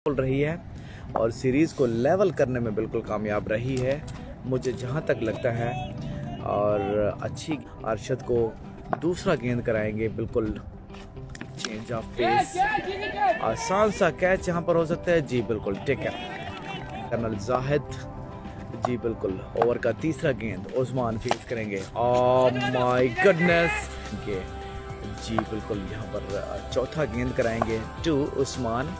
बोल रही है और सीरीज़ को लेवल करने में बिल्कुल कामयाब रही है मुझे जहां तक लगता है। और अच्छी अरशद को दूसरा गेंद कराएंगे, बिल्कुल चेंज ऑफ पेस, आसान सा कैच यहां पर हो सकता है। जी बिल्कुल, ठीक है कर्नल जाहिद जी बिल्कुल। ओवर का तीसरा गेंद उस्मान फेस करेंगे। ओह माय गुडनेस जी बिल्कुल, यहाँ पर चौथा गेंद कराएंगे टू उस्मान।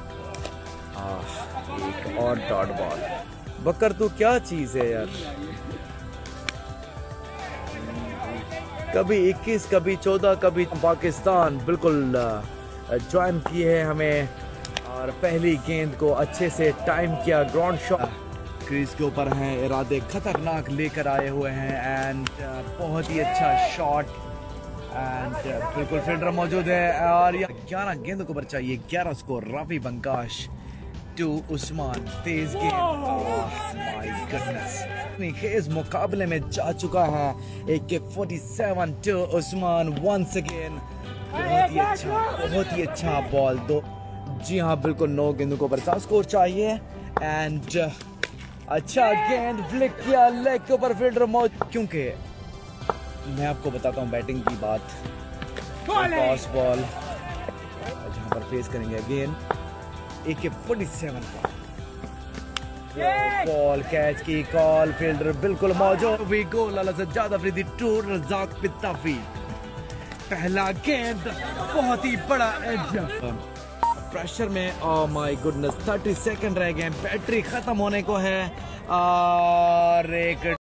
एक और डॉट बॉल। बकर तू क्या चीज है यार, कभी 21 कभी 14 कभी पाकिस्तान बिल्कुल ज्वाइन किए है हमें। और पहली गेंद को अच्छे से टाइम किया, ग्राउंड शॉट क्रीज के ऊपर हैं, इरादे खतरनाक लेकर आए हुए हैं एंड बहुत ही अच्छा शॉट एंड बिल्कुल फील्डर मौजूद है। और 11 गेंदों के ऊपर चाहिए 11 स्कोर। राफी बंकाश टू उस्मान, तेज गेंद, माय गुडनेस, खेज मुकाबले में जा चुका है। AK-47 to Usman once again. बहुत ही अच्छा बॉल दो। जी हाँ बिल्कुल, 9 गेंदों को ऊपर स्कोर चाहिए एंड अच्छा गेंद फ्लिक किया लेग के ऊपर, फील्डर मौजूद। क्योंकि मैं आपको बताता हूँ बैटिंग की बात, टॉस बॉल जहाँ पर फेस करेंगे अगेन AK-47 बॉल, कैच की कॉल, फील्डर बिल्कुल मौजूद भी। गोल सज्जाद अफरीदी टू रज़ाक पित्ताफी। पहला गेंद बहुत ही बड़ा एज प्रेशर में। ओह माय गुडनेस, 30 सेकंड रह गए, बैटरी खत्म होने को है और एक